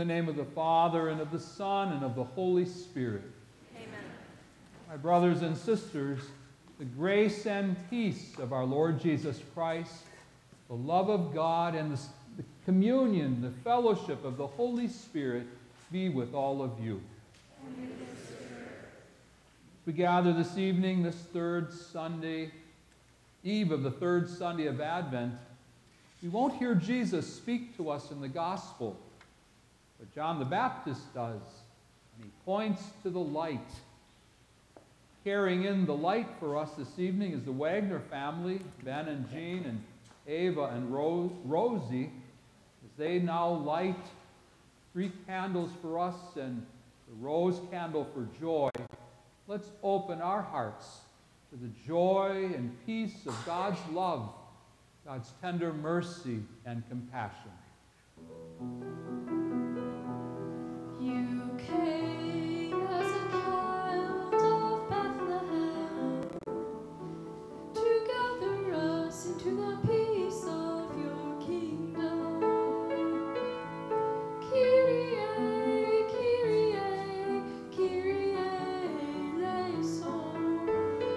the name of the Father, and of the Son, and of the Holy Spirit. Amen. My brothers and sisters, the grace and peace of our Lord Jesus Christ, the love of God, and the communion, the fellowship of the Holy Spirit be with all of you. We gather this evening, this third Sunday, eve of the third Sunday of Advent. We won't hear Jesus speak to us in the gospel, but John the Baptist does, and he points to the light. Carrying in the light for us this evening is the Wagner family, Ben and Jean and Ava and Rosie, as they now light 3 candles for us and the rose candle for joy. Let's open our hearts to the joy and peace of God's love, God's tender mercy and compassion. You came as a child of Bethlehem to gather us into the peace of your kingdom. Kyrie, Kyrie, Kyrie eleison.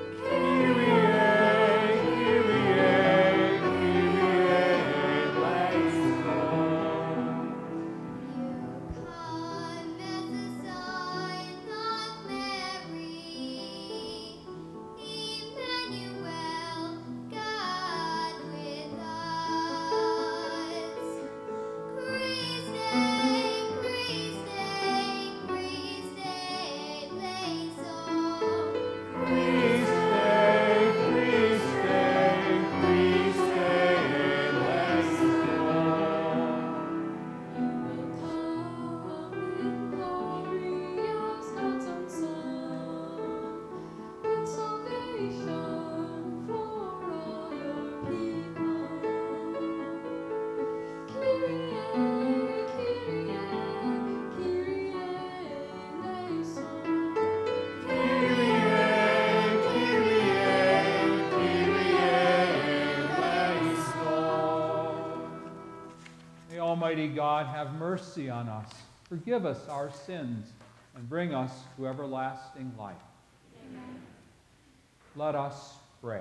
Almighty God, have mercy on us, forgive us our sins, and bring us to everlasting life. Amen. Let us pray.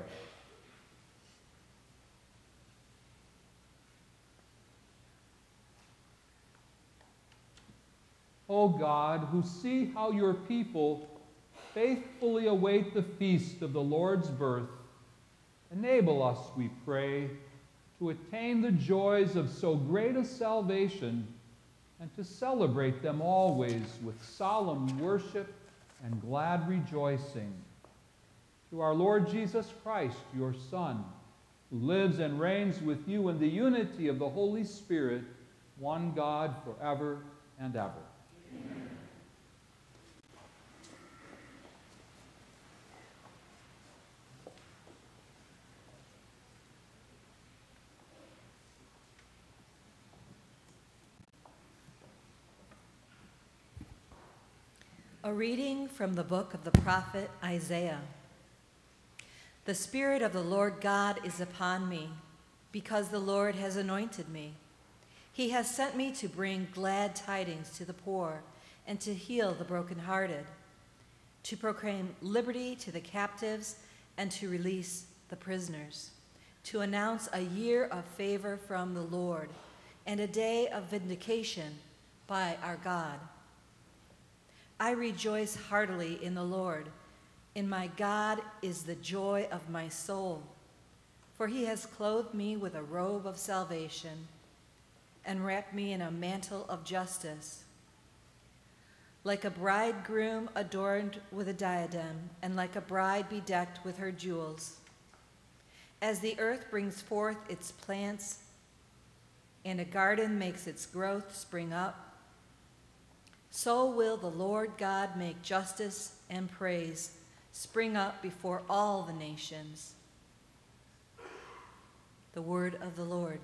O God, who see how your people faithfully await the feast of the Lord's birth, enable us, we pray, to attain the joys of so great a salvation and to celebrate them always with solemn worship and glad rejoicing. Through our Lord Jesus Christ, your Son, who lives and reigns with you in the unity of the Holy Spirit, one God forever and ever. Amen. A reading from the book of the prophet Isaiah. The Spirit of the Lord God is upon me, because the Lord has anointed me. He has sent me to bring glad tidings to the poor and to heal the brokenhearted, to proclaim liberty to the captives and to release the prisoners, to announce a year of favor from the Lord and a day of vindication by our God. I rejoice heartily in the Lord. In my God is the joy of my soul. For he has clothed me with a robe of salvation and wrapped me in a mantle of justice. Like a bridegroom adorned with a diadem, and like a bride bedecked with her jewels. As the earth brings forth its plants, and a garden makes its growth spring up, so will the Lord God make justice and praise spring up before all the nations. The word of the Lord.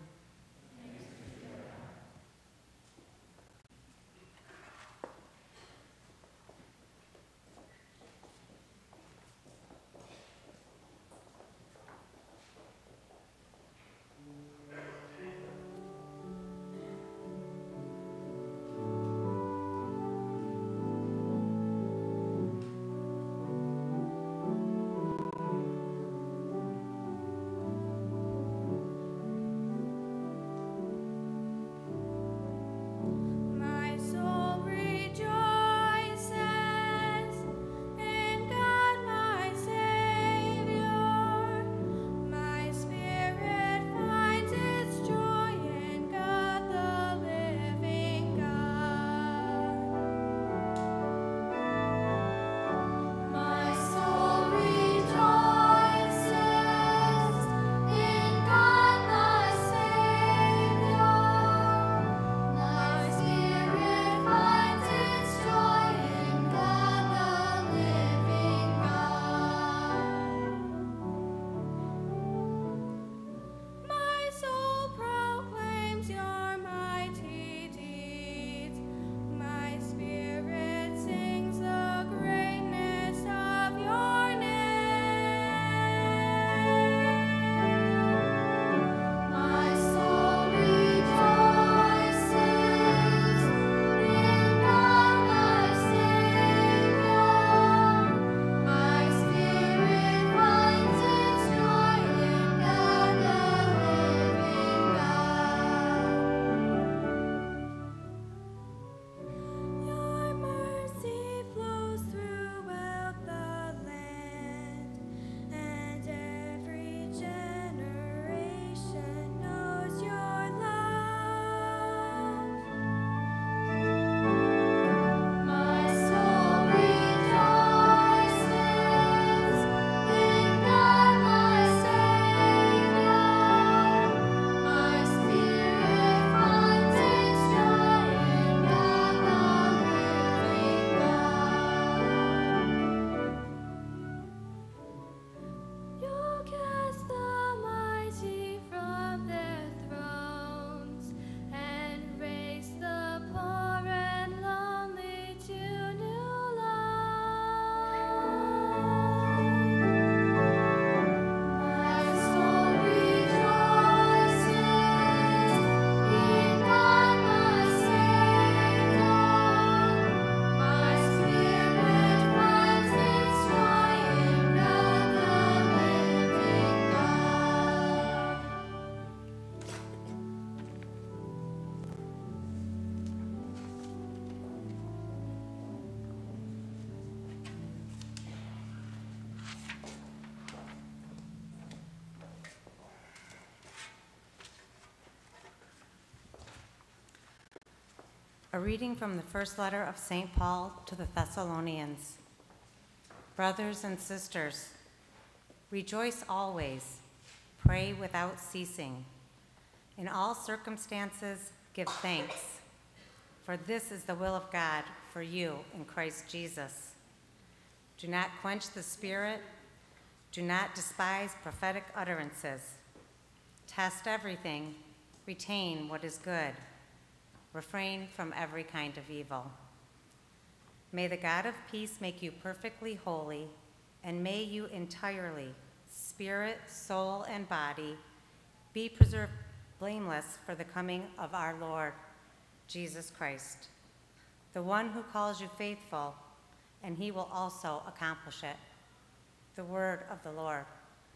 A reading from the first letter of St. Paul to the Thessalonians. Brothers and sisters, rejoice always, pray without ceasing. In all circumstances, give thanks, for this is the will of God for you in Christ Jesus. Do not quench the Spirit. Do not despise prophetic utterances. Test everything. Retain what is good. Refrain from every kind of evil. May the God of peace make you perfectly holy, and may you entirely, spirit, soul, and body, be preserved blameless for the coming of our Lord Jesus Christ, the one who calls you faithful, and he will also accomplish it. The word of the Lord.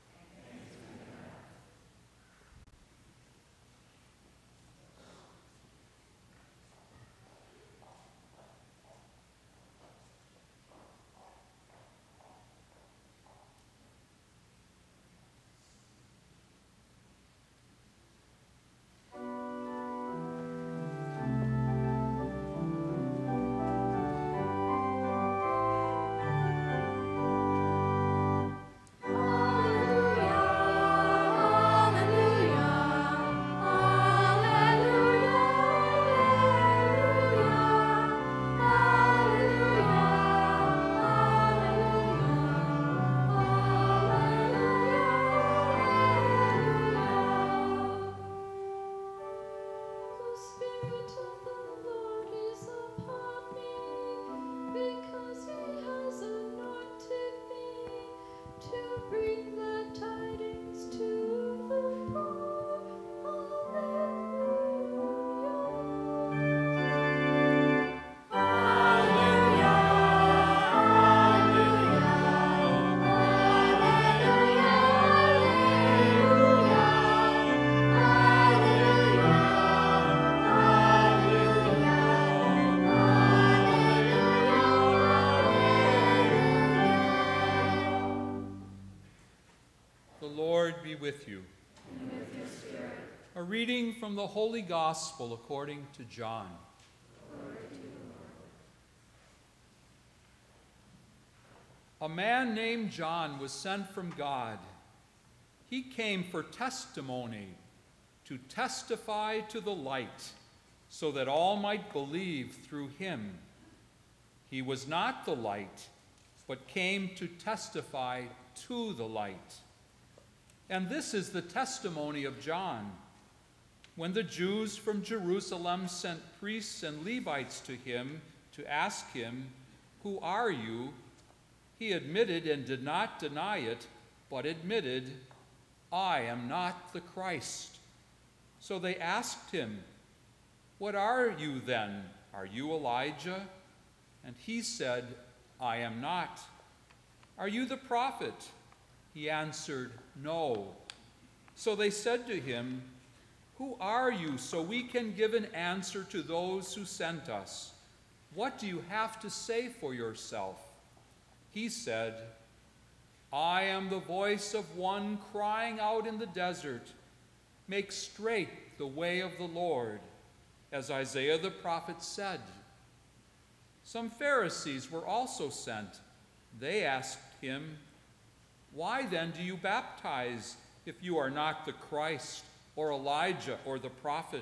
With you. And with your spirit. A reading from the Holy Gospel according to John. Glory to you, Lord. A man named John was sent from God. He came for testimony, to testify to the light, so that all might believe through him. He was not the light, but came to testify to the light. And this is the testimony of John. When the Jews from Jerusalem sent priests and Levites to him to ask him, "Who are you?" he admitted and did not deny it, but admitted, "I am not the Christ." So they asked him, "What are you then? Are you Elijah?" And he said, "I am not." "Are you the prophet?" He answered, "No." So they said to him, "Who are you, so we can give an answer to those who sent us? What do you have to say for yourself?" He said, "I am the voice of one crying out in the desert, 'Make straight the way of the Lord,' as Isaiah the prophet said." Some Pharisees were also sent. They asked him, "Why then do you baptize if you are not the Christ or Elijah or the prophet?"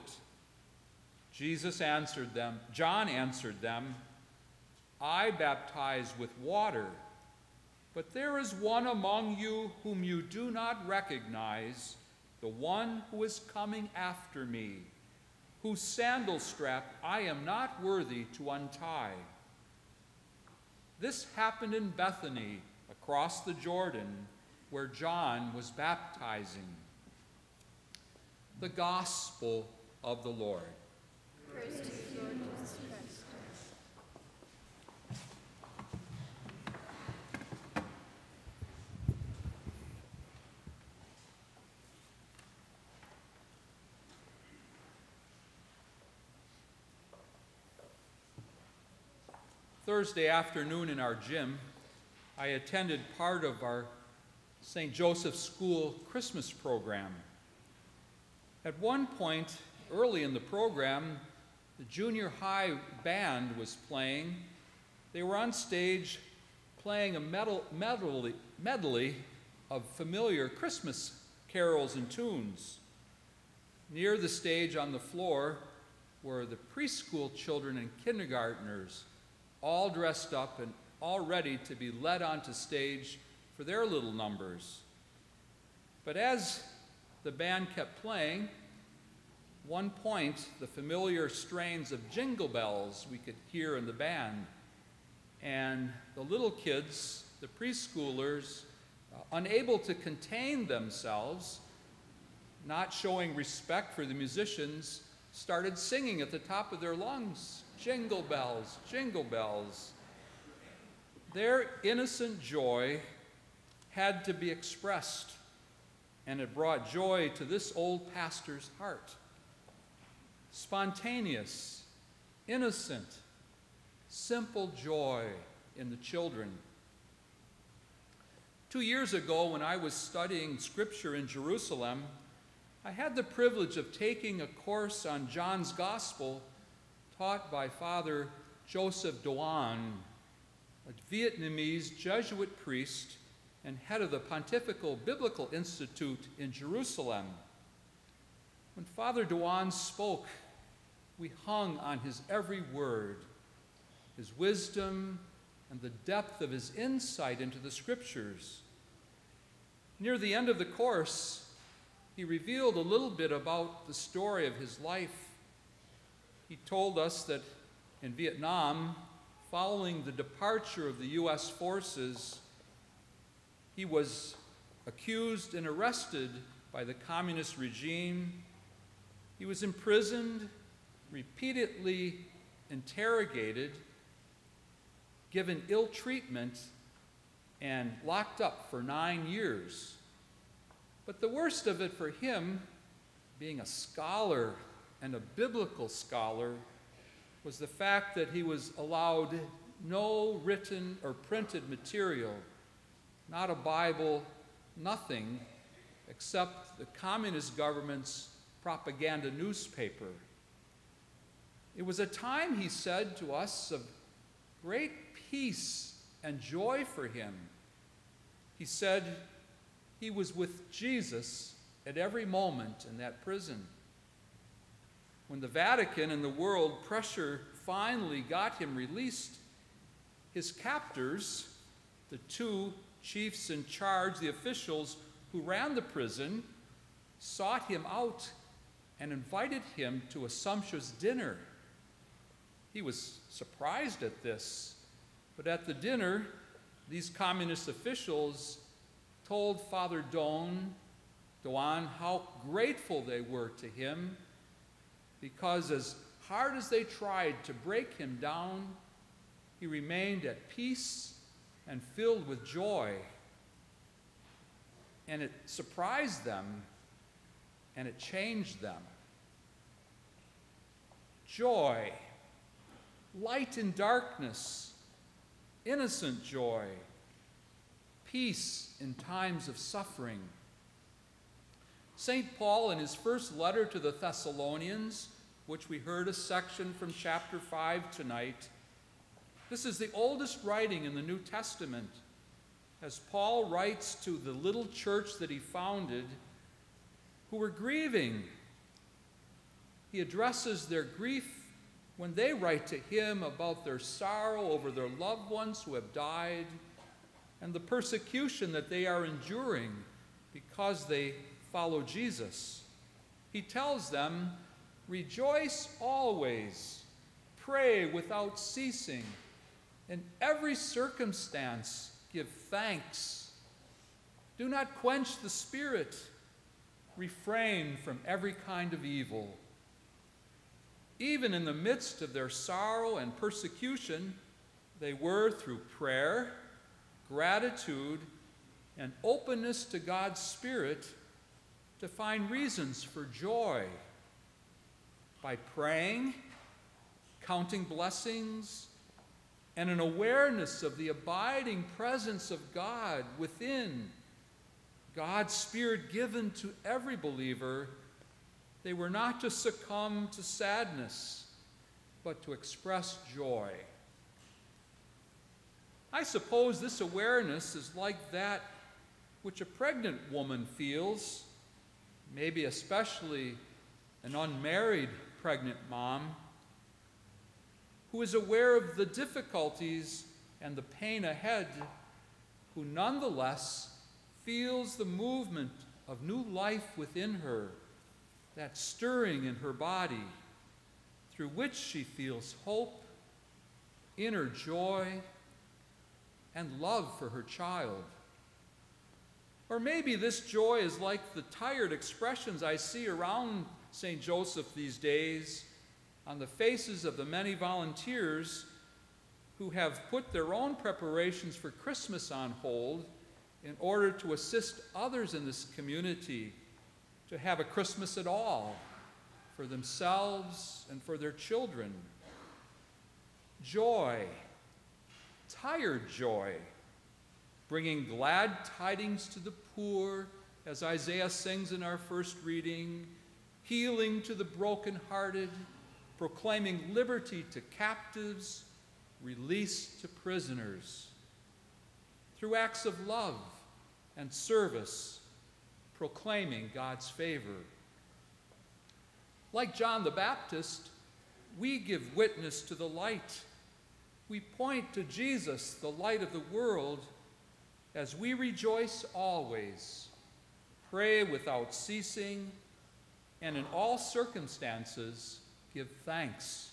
John answered them, "I baptize with water, but there is one among you whom you do not recognize, the one who is coming after me, whose sandal strap I am not worthy to untie." This happened in Bethany, across the Jordan, where John was baptizing. The Gospel of the Lord. Praise to you, Lord Jesus Christ. Thursday afternoon in our gym, I attended part of our St. Joseph's School Christmas program. At one point, early in the program, the junior high band was playing. They were on stage playing a medley of familiar Christmas carols and tunes. Near the stage on the floor were the preschool children and kindergartners, all dressed up and all ready to be led onto stage for their little numbers. But as the band kept playing, one point, the familiar strains of Jingle Bells we could hear in the band, and the little kids, the preschoolers, unable to contain themselves, not showing respect for the musicians, started singing at the top of their lungs, "Jingle bells, jingle bells." Their innocent joy had to be expressed, and it brought joy to this old pastor's heart. Spontaneous, innocent, simple joy in the children. 2 years ago, when I was studying Scripture in Jerusalem, I had the privilege of taking a course on John's Gospel taught by Father Joseph Doan, a Vietnamese Jesuit priest and head of the Pontifical Biblical Institute in Jerusalem. When Father Doan spoke, we hung on his every word, his wisdom, and the depth of his insight into the Scriptures. Near the end of the course, he revealed a little bit about the story of his life. He told us that in Vietnam, following the departure of the U.S. forces, he was accused and arrested by the communist regime. He was imprisoned, repeatedly interrogated, given ill treatment, and locked up for 9 years. But the worst of it for him, being a scholar and a biblical scholar, was the fact that he was allowed no written or printed material, not a Bible, nothing, except the communist government's propaganda newspaper. It was a time, he said to us, of great peace and joy for him. He said he was with Jesus at every moment in that prison. When the Vatican and the world pressure finally got him released, his captors, the two chiefs in charge, the officials who ran the prison, sought him out and invited him to a sumptuous dinner. He was surprised at this, but at the dinner, these communist officials told Father Doan how grateful they were to him, because as hard as they tried to break him down, he remained at peace and filled with joy. And it surprised them, and it changed them. Joy, light in darkness, innocent joy, peace in times of suffering. St. Paul, in his first letter to the Thessalonians, which we heard a section from chapter 5 tonight, this is the oldest writing in the New Testament. As Paul writes to the little church that he founded, who were grieving, he addresses their grief when they write to him about their sorrow over their loved ones who have died and the persecution that they are enduring because they follow Jesus. He tells them, "Rejoice always, pray without ceasing, in every circumstance give thanks. Do not quench the spirit, refrain from every kind of evil." Even in the midst of their sorrow and persecution, they were, through prayer, gratitude, and openness to God's Spirit, to find reasons for joy. By praying, counting blessings, and an awareness of the abiding presence of God within, God's Spirit given to every believer, they were not to succumb to sadness, but to express joy. I suppose this awareness is like that which a pregnant woman feels, maybe especially an unmarried pregnant mom, who is aware of the difficulties and the pain ahead, who nonetheless feels the movement of new life within her, that stirring in her body, through which she feels hope, inner joy, and love for her child. Or maybe this joy is like the tired expressions I see around St. Joseph these days on the faces of the many volunteers who have put their own preparations for Christmas on hold in order to assist others in this community to have a Christmas at all for themselves and for their children. Joy, tired joy, bringing glad tidings to the poor, as Isaiah sings in our first reading, healing to the brokenhearted, proclaiming liberty to captives, release to prisoners. Through acts of love and service, proclaiming God's favor. Like John the Baptist, we give witness to the light. We point to Jesus, the light of the world, as we rejoice always, pray without ceasing, and in all circumstances give thanks.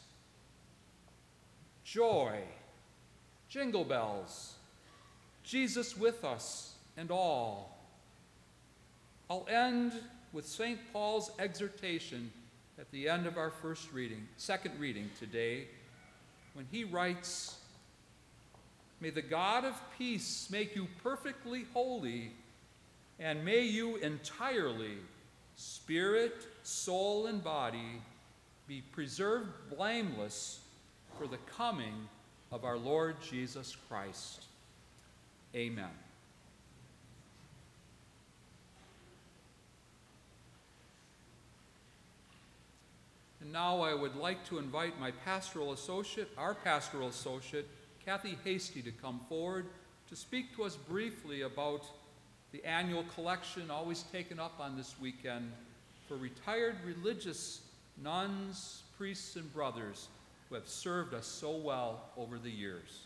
Joy, jingle bells, Jesus with us and all. I'll end with St. Paul's exhortation at the end of our second reading today, when he writes, "May the God of peace make you perfectly holy, and may you entirely, spirit, soul, and body, be preserved blameless for the coming of our Lord Jesus Christ." Amen. And now I would like to invite our pastoral associate, Kathy Hasty, to come forward to speak to us briefly about the annual collection always taken up on this weekend for retired religious nuns, priests, and brothers who have served us so well over the years.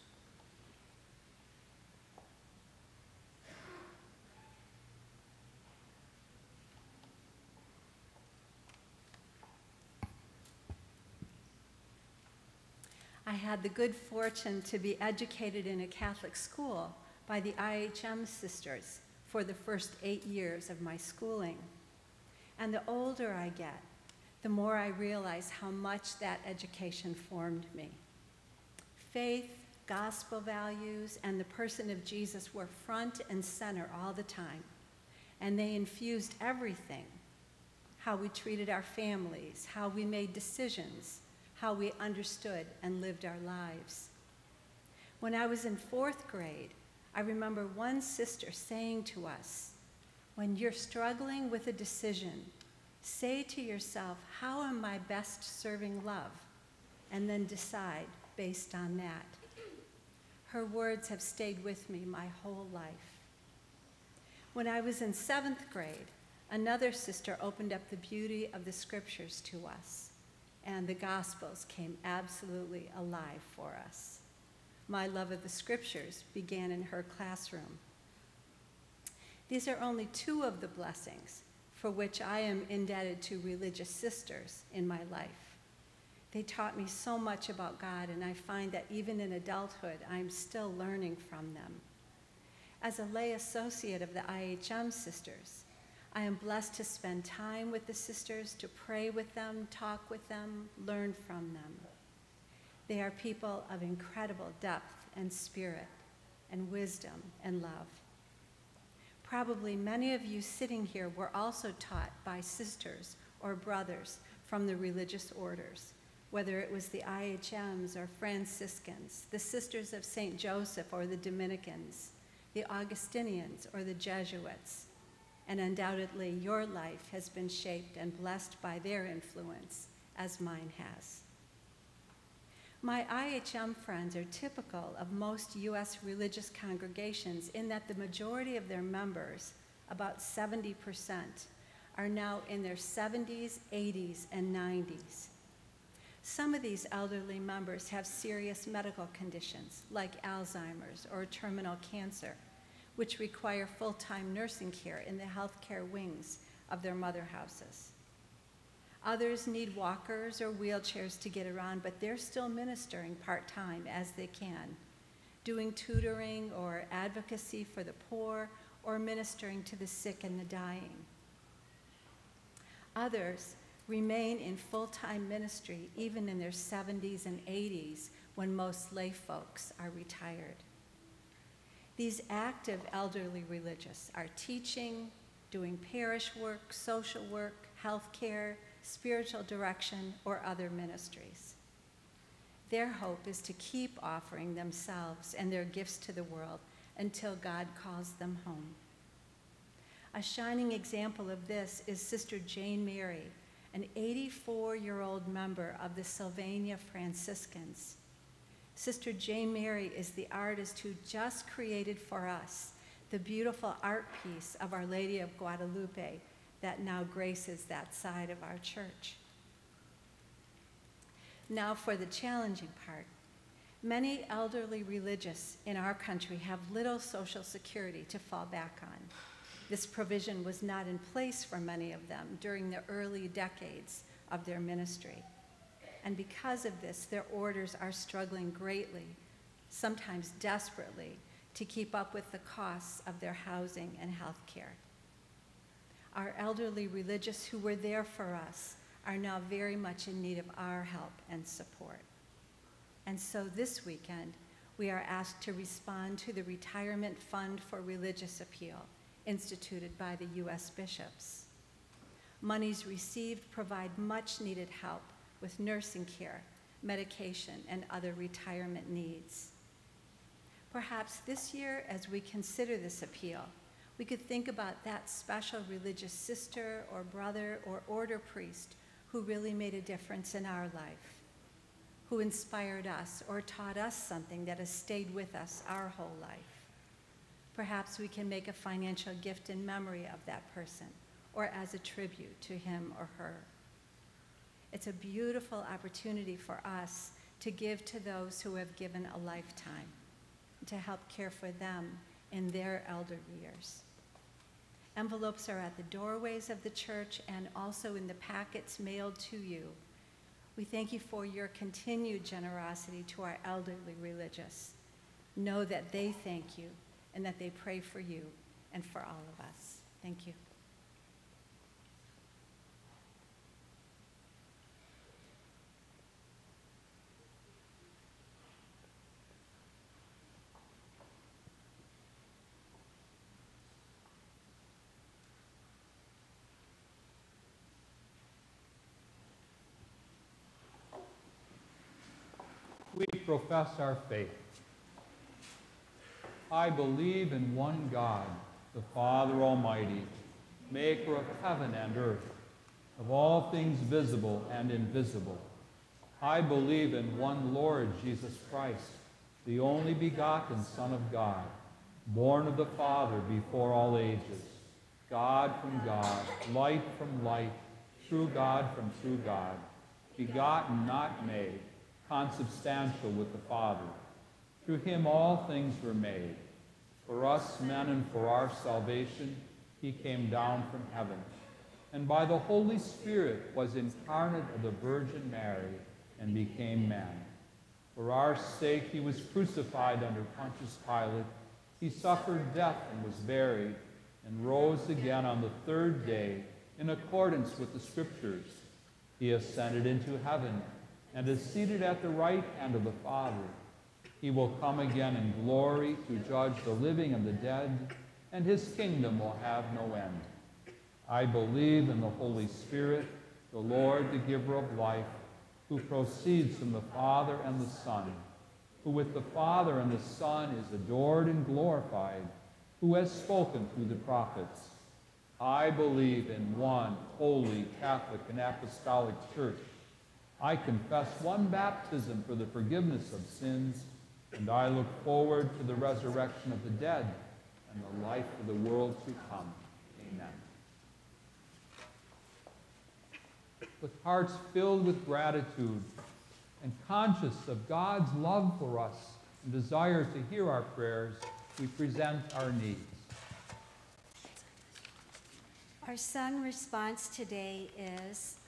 I had the good fortune to be educated in a Catholic school by the IHM sisters for the first 8 years of my schooling. And the older I get, the more I realize how much that education formed me. Faith, gospel values, and the person of Jesus were front and center all the time, and they infused everything: how we treated our families, how we made decisions, how we understood and lived our lives. When I was in 4th grade, I remember one sister saying to us, "When you're struggling with a decision, say to yourself, how am I best serving love? And then decide based on that." Her words have stayed with me my whole life. When I was in 7th grade, another sister opened up the beauty of the scriptures to us, and the Gospels came absolutely alive for us. My love of the scriptures began in her classroom. These are only 2 of the blessings for which I am indebted to religious sisters in my life. They taught me so much about God, and I find that even in adulthood, I'm still learning from them. As a lay associate of the IHM sisters, I am blessed to spend time with the sisters, to pray with them, talk with them, learn from them. They are people of incredible depth and spirit and wisdom and love. Probably many of you sitting here were also taught by sisters or brothers from the religious orders, whether it was the IHMs or Franciscans, the Sisters of St. Joseph or the Dominicans, the Augustinians or the Jesuits. And undoubtedly, your life has been shaped and blessed by their influence, as mine has. My IHM friends are typical of most U.S. religious congregations in that the majority of their members, about 70%, are now in their 70s, 80s, and 90s. Some of these elderly members have serious medical conditions like Alzheimer's or terminal cancer, which require full-time nursing care in the healthcare wings of their mother houses. Others need walkers or wheelchairs to get around, but they're still ministering part-time as they can, doing tutoring or advocacy for the poor or ministering to the sick and the dying. Others remain in full-time ministry even in their 70s and 80s when most lay folks are retired. These active elderly religious are teaching, doing parish work, social work, health care, spiritual direction, or other ministries. Their hope is to keep offering themselves and their gifts to the world until God calls them home. A shining example of this is Sister Jane Mary, an 84-year-old member of the Sylvania Franciscans. Sister Jane Mary is the artist who just created for us the beautiful art piece of Our Lady of Guadalupe that now graces that side of our church. Now for the challenging part. Many elderly religious in our country have little social security to fall back on. This provision was not in place for many of them during the early decades of their ministry. And because of this, their orders are struggling greatly, sometimes desperately, to keep up with the costs of their housing and health care. Our elderly religious who were there for us are now very much in need of our help and support. And so this weekend, we are asked to respond to the Retirement Fund for Religious Appeal, instituted by the U.S. bishops. Monies received provide much needed help with nursing care, medication, and other retirement needs. Perhaps this year, as we consider this appeal, we could think about that special religious sister or brother or order priest who really made a difference in our life, who inspired us or taught us something that has stayed with us our whole life. Perhaps we can make a financial gift in memory of that person or as a tribute to him or her. It's a beautiful opportunity for us to give to those who have given a lifetime, to help care for them in their elder years. Envelopes are at the doorways of the church and also in the packets mailed to you. We thank you for your continued generosity to our elderly religious. Know that they thank you and that they pray for you and for all of us. Thank you. We profess our faith. I believe in one God, the Father Almighty, maker of heaven and earth, of all things visible and invisible. I believe in one Lord Jesus Christ, the only begotten Son of God, born of the Father before all ages, God from God, light from light, true God from true God, begotten, not made, consubstantial with the Father. Through him all things were made. For us men and for our salvation, he came down from heaven, and by the Holy Spirit was incarnate of the Virgin Mary and became man. For our sake he was crucified under Pontius Pilate. He suffered death and was buried, and rose again on the third day in accordance with the Scriptures. He ascended into heaven and is seated at the right hand of the Father. He will come again in glory to judge the living and the dead, and his kingdom will have no end. I believe in the Holy Spirit, the Lord, the giver of life, who proceeds from the Father and the Son, who with the Father and the Son is adored and glorified, who has spoken through the prophets. I believe in one holy, Catholic, and Apostolic Church. I confess one baptism for the forgiveness of sins, and I look forward to the resurrection of the dead and the life of the world to come. Amen. With hearts filled with gratitude and conscious of God's love for us and desire to hear our prayers, we present our needs. Our sung response today is,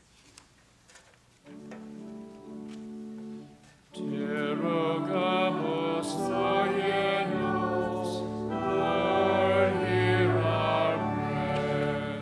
Te rogamos, óyenos, Lord, hear our prayer.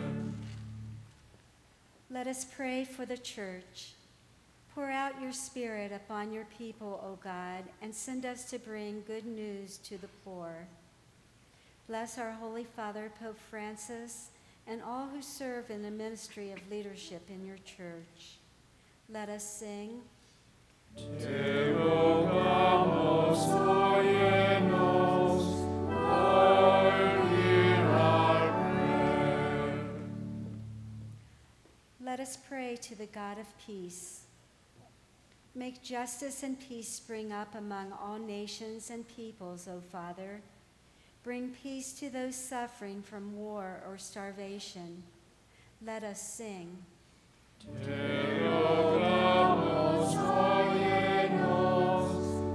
let us pray for the church. Pour out your Spirit upon your people, O God, and send us to bring good news to the poor. Bless our Holy Father, Pope Francis, and all who serve in the ministry of leadership in your church. Let us sing. Te rogamos, óyenos, Lord, hear our prayer. Let us pray to the God of peace. Make justice and peace spring up among all nations and peoples, O Father. Bring peace to those suffering from war or starvation. Let us sing. Te rogamos, óyenos,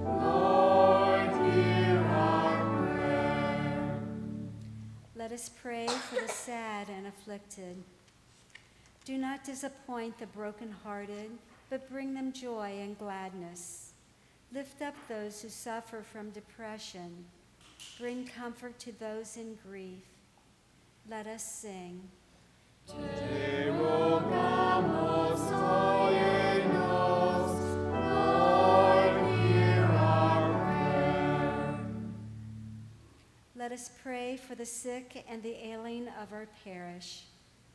Lord, hear our prayer. Let us pray for the sad and afflicted. Do not disappoint the brokenhearted, but bring them joy and gladness. Lift up those who suffer from depression. Bring comfort to those in grief. Let us sing. Te rogamos, óyenos, Lord, hear our prayer. Let us pray for the sick and the ailing of our parish.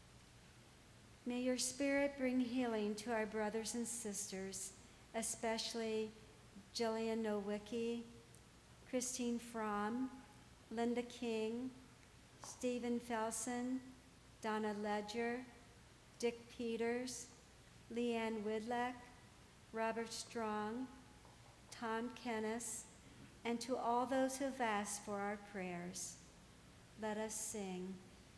May your Spirit bring healing to our brothers and sisters, especially Jillian Nowicki, Christine Fromm, Linda King, Stephen Felsen, Donna Ledger, Dick Peters, Leanne Widleck, Robert Strong, Tom Kennis, and to all those who have asked for our prayers. Let us sing.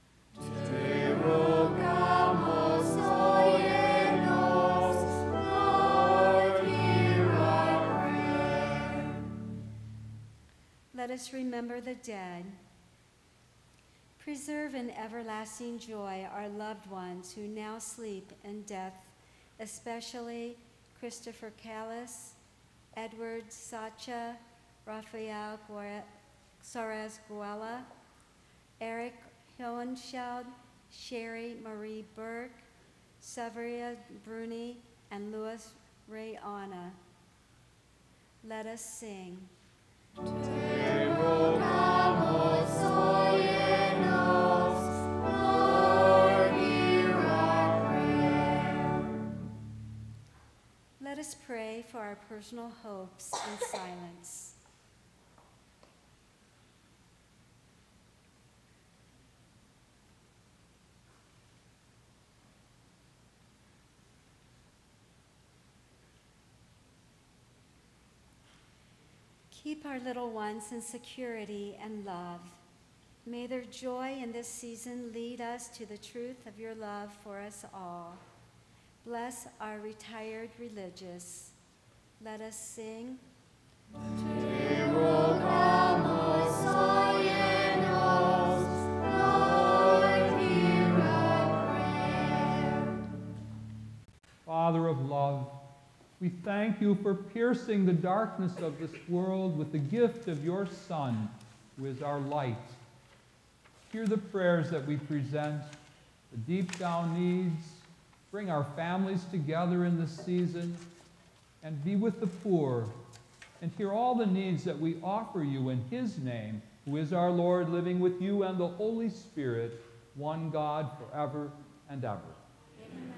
Te rogamos, óyenos, Lord, hear our prayer. Let us remember the dead. Preserve in everlasting joy our loved ones who now sleep in death, especially Christopher Callis, Edward Sacha, Rafael Sarez-Guela, Eric Hillenscheld, Sherry Marie Burke, Severia Bruni, and Louis Ray Anna. Let us sing. Te rogamos, óyenos, Lord, hear our prayer. Let us pray for our personal hopes in silence. Keep our little ones in security and love. May their joy in this season lead us to the truth of your love for us all. Bless our retired religious. Let us sing. Te rogamos, óyenos, Lord, hear our prayer. Father of love, we thank you for piercing the darkness of this world with the gift of your Son, who is our light. Hear the prayers that we present, the deep down needs. Bring our families together in this season and be with the poor. And hear all the needs that we offer you in his name, who is our Lord, living with you and the Holy Spirit, one God forever and ever. Amen.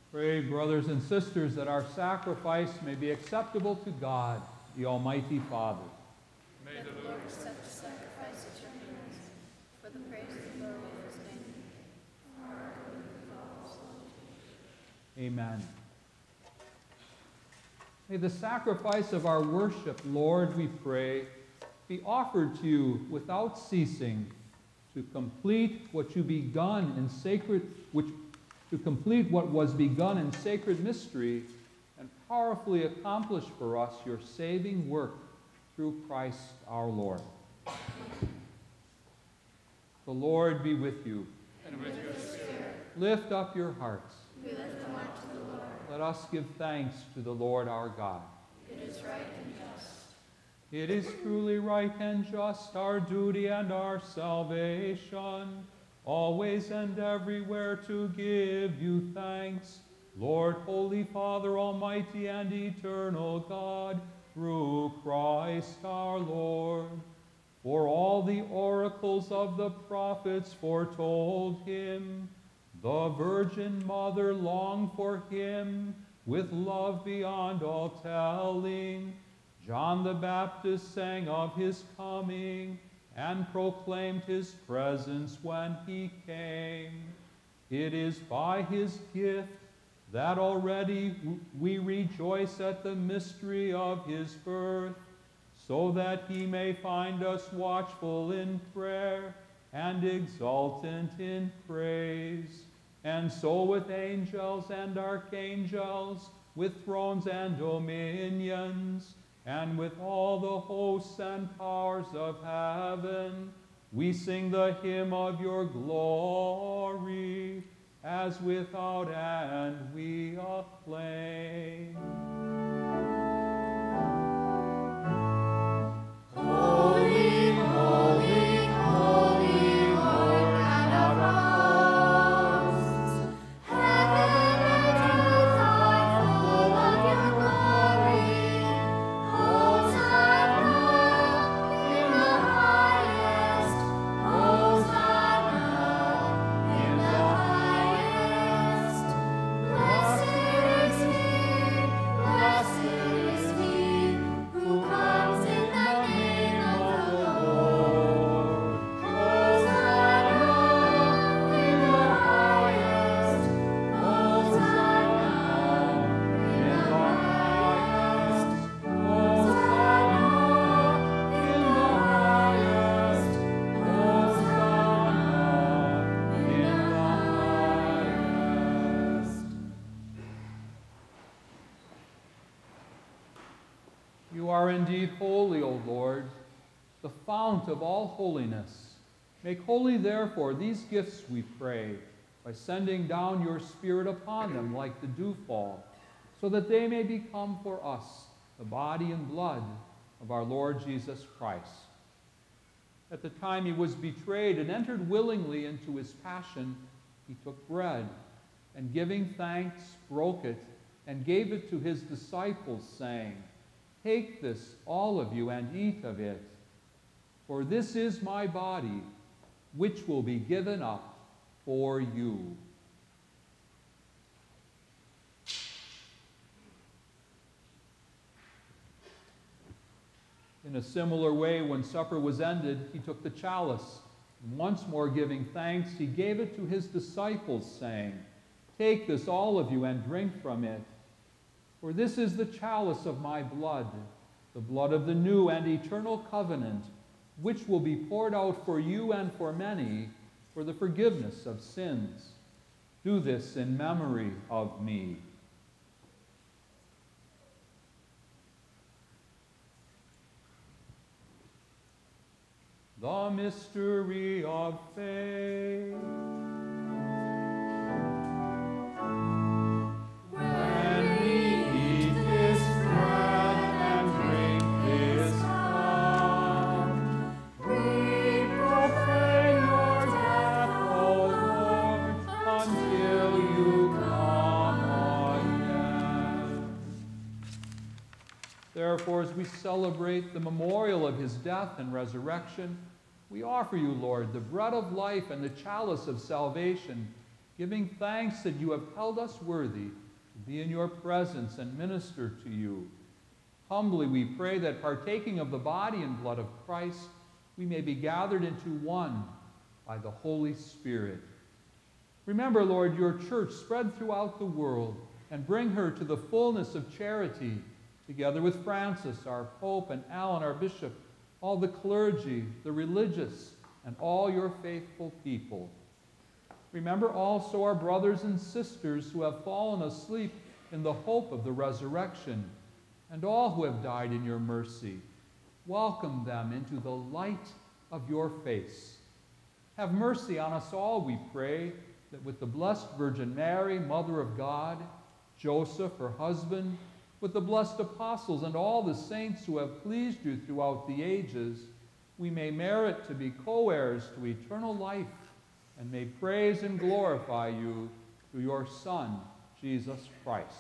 Pray, brothers and sisters, that our sacrifice may be acceptable to God, the Almighty Father. May the Lord accept the sacrifice at your hands for the praise and glory of his name. Amen. May the sacrifice of our worship, Lord, we pray, be offered to you without ceasing, to complete what you begun in sacred, to complete what was begun in sacred mystery, and powerfully accomplish for us your saving work through Christ our Lord. The Lord be with you. And with your spirit. Lift up your hearts. We lift them up to the Lord. Let us give thanks to the Lord our God. It is right and just. It is truly right and just, our duty and our salvation, always and everywhere to give you thanks, Lord, Holy Father, Almighty and eternal God, through Christ our Lord. For all the oracles of the prophets foretold him. The Virgin Mother longed for him with love beyond all telling. John the Baptist sang of his coming and proclaimed his presence when he came. It is by his gift that already we rejoice at the mystery of his birth, so that he may find us watchful in prayer and exultant in praise. And so with angels and archangels, with thrones and dominions, and with all the hosts and powers of heaven, we sing the hymn of your glory, as without end we acclaim. Holy, holy, holy, Lord God of hosts, heaven and earth are full of your glory. Hosanna in the highest. Hosanna in the highest. Blessed is he who comes in the name of the Lord. Hosanna in the highest. Hosanna in the highest. Hosanna in the highest. Hosanna in the highest. You are indeed holy, O Lord, the fount of all holiness. Make holy, therefore, these gifts, we pray, by sending down your Spirit upon them like the dewfall, so that they may become for us the body and blood of our Lord Jesus Christ. At the time he was betrayed and entered willingly into his passion, he took bread, and giving thanks, broke it, and gave it to his disciples, saying, "Take this, all of you, and eat of it, for this is my body, which will be given up for you." In a similar way, when supper was ended, he took the chalice, and once more giving thanks, he gave it to his disciples, saying, "Take this, all of you, and drink from it. For this is the chalice of my blood, the blood of the new and eternal covenant, which will be poured out for you and for many for the forgiveness of sins. Do this in memory of me." The mystery of faith. When we eat this bread and drink this cup, we proclaim your death, O Lord, until you come again. Therefore, as we celebrate the memorial of his death and resurrection, we offer you, Lord, the bread of life and the chalice of salvation, giving thanks that you have held us worthy to be in your presence and minister to you. Humbly we pray that partaking of the body and blood of Christ, we may be gathered into one by the Holy Spirit. Remember, Lord, your church spread throughout the world and bring her to the fullness of charity, together with Francis, our Pope, and Alan, our Bishop, all the clergy, the religious, and all your faithful people. Remember also our brothers and sisters who have fallen asleep in the hope of the resurrection, and all who have died in your mercy. Welcome them into the light of your face. Have mercy on us all, we pray, that with the Blessed Virgin Mary, Mother of God, Joseph, her husband, with the blessed apostles and all the saints who have pleased you throughout the ages, we may merit to be co-heirs to eternal life and may praise and glorify you through your Son, Jesus Christ.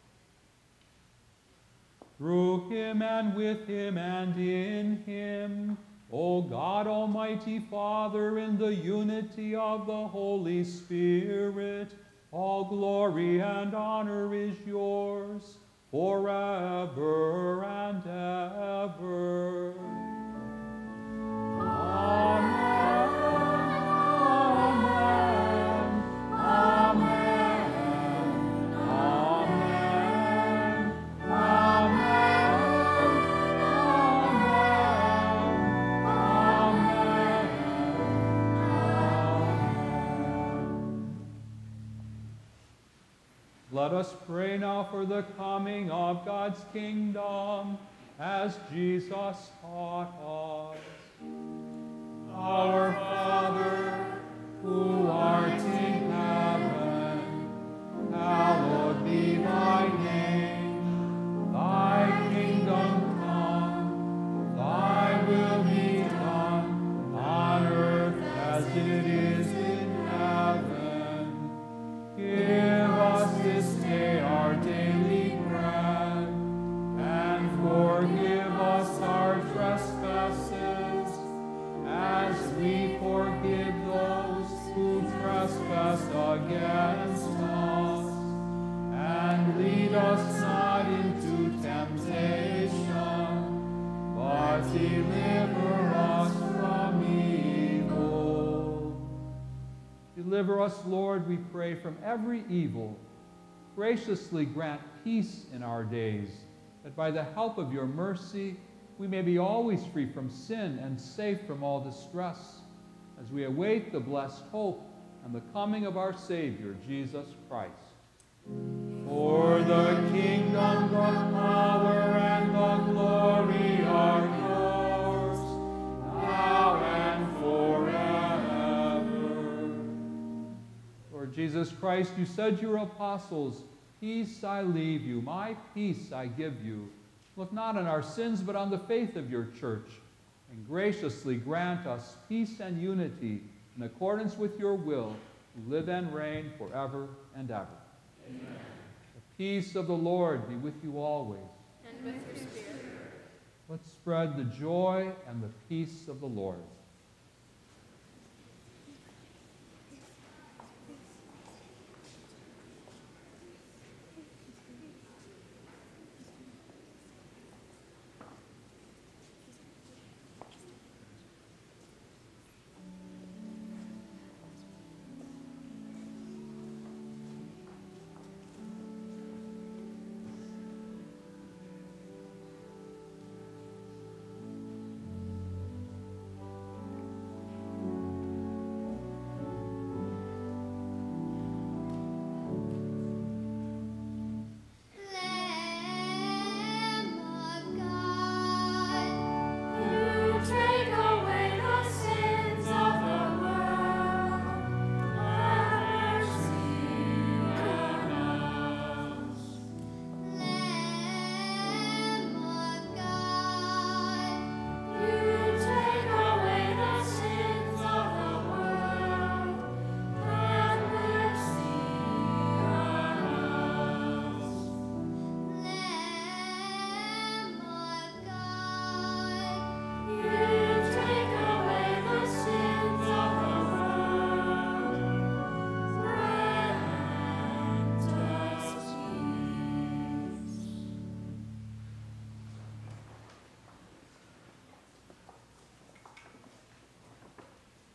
Through him and with him and in him, O God, Almighty Father, in the unity of the Holy Spirit, all glory and honor is yours forever and ever. Amen. Let us pray now for the coming of God's kingdom, as Jesus taught us. Our Father, who art in heaven, hallowed be thy name. Thy kingdom come, thy will be done, on earth as it is in heaven. Give us this day our daily bread, and forgive us our trespasses, as we forgive those who trespass against us. And lead us not into temptation, but deliver us from evil. Deliver us, Lord, we pray, from every evil. Graciously grant peace in our days, that by the help of your mercy we may be always free from sin and safe from all distress, as we await the blessed hope and the coming of our Savior, Jesus Christ. For the kingdom, the power, and the glory are yours, now and forever. Lord Jesus Christ, you said to your apostles, "Peace I leave you, my peace I give you." Look not on our sins, but on the faith of your church, and graciously grant us peace and unity in accordance with your will, who live and reign forever and ever. Amen. The peace of the Lord be with you always. And with your spirit. Let's spread the joy and the peace of the Lord.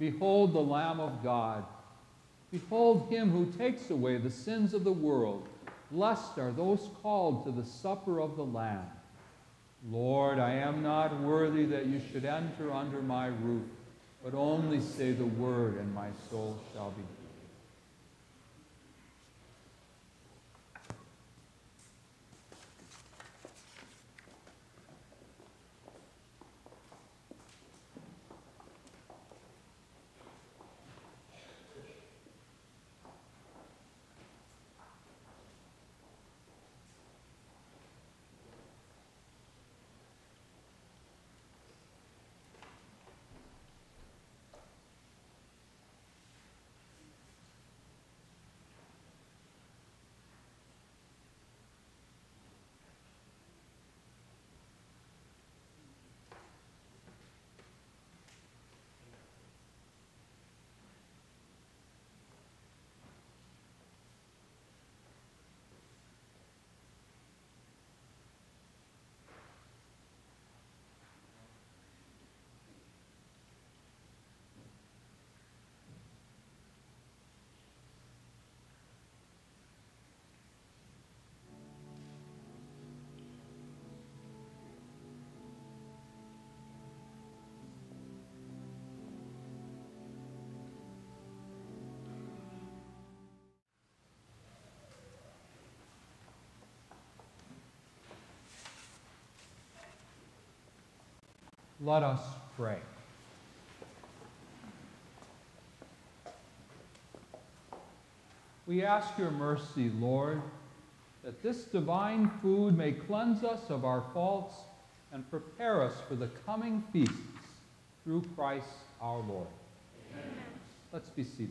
Behold the Lamb of God. Behold him who takes away the sins of the world. Blessed are those called to the supper of the Lamb. Lord, I am not worthy that you should enter under my roof, but only say the word, and my soul shall be healed. Let us pray. We ask your mercy, Lord, that this divine food may cleanse us of our faults and prepare us for the coming feasts through Christ our Lord. Amen. Let's be seated.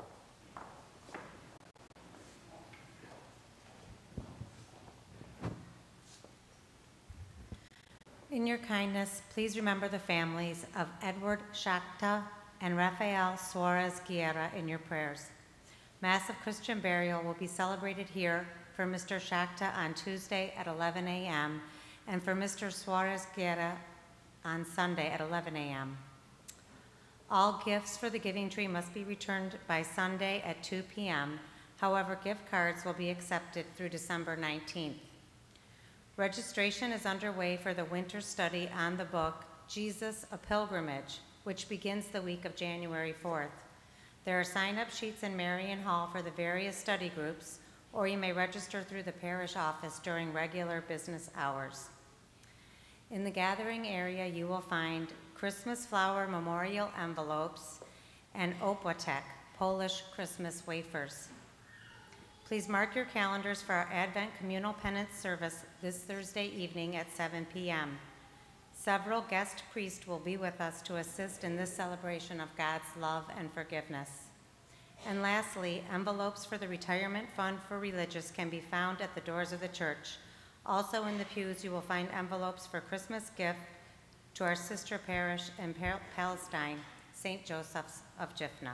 In your kindness, please remember the families of Edward Shakta and Rafael Suarez Guerra in your prayers. Mass of Christian burial will be celebrated here for Mr. Shakta on Tuesday at 11 a.m. and for Mr. Suarez Guerra on Sunday at 11 a.m. All gifts for the giving tree must be returned by Sunday at 2 p.m. However, gift cards will be accepted through December 19th. Registration is underway for the winter study on the book, Jesus, a Pilgrimage, which begins the week of January 4th. There are sign-up sheets in Marion Hall for the various study groups, or you may register through the parish office during regular business hours. In the gathering area, you will find Christmas flower memorial envelopes and Opłatek, Polish Christmas wafers. Please mark your calendars for our Advent Communal Penance service this Thursday evening at 7 p.m. Several guest priests will be with us to assist in this celebration of God's love and forgiveness. And lastly, envelopes for the Retirement Fund for Religious can be found at the doors of the church. Also in the pews, you will find envelopes for Christmas gift to our sister parish in Palestine, St. Joseph's of Jifna.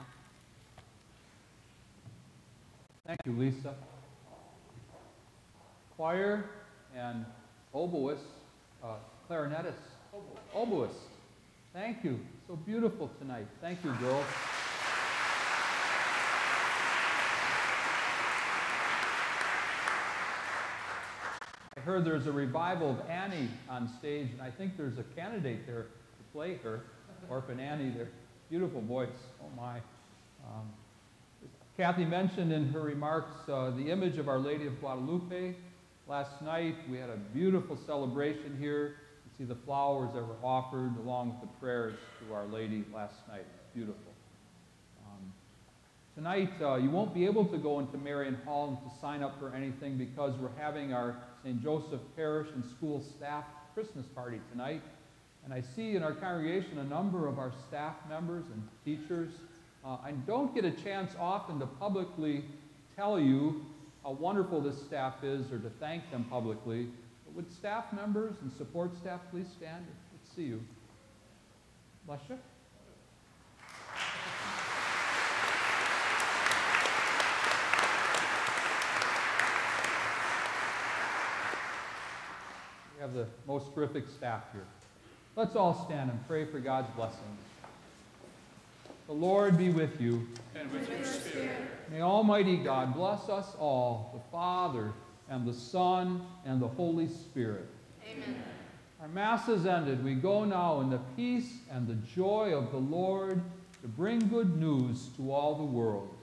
Thank you, Lisa. Choir and oboist, clarinetist, oboist. Thank you. So beautiful tonight. Thank you, girls. I heard there's a revival of Annie on stage, and I think there's a candidate there to play her, Orphan Annie there. Beautiful voice. Oh, my. Kathy mentioned in her remarks the image of Our Lady of Guadalupe. Last night we had a beautiful celebration here. You see the flowers that were offered along with the prayers to Our Lady last night. It's beautiful. Tonight you won't be able to go into Marion Hall and to sign up for anything because we're having our St. Joseph Parish and School staff Christmas party tonight. And I see in our congregation a number of our staff members and teachers. I don't get a chance often to publicly tell you how wonderful this staff is or to thank them publicly. But would staff members and support staff please stand? Let's see you. Bless you. We have the most terrific staff here. Let's all stand and pray for God's blessings. The Lord be with you. And with your spirit. May Almighty God bless us all, the Father, and the Son, and the Holy Spirit. Amen. Our Mass is ended. We go now in the peace and the joy of the Lord to bring good news to all the world.